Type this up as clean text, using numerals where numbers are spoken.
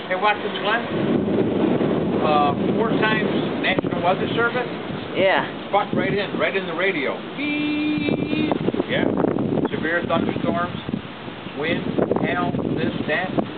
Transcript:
Hey, Watkins Glen, 4 times National Weather Service. Yeah. Buck right in the radio. Beep. Yeah. Severe thunderstorms, wind, hail, this, that.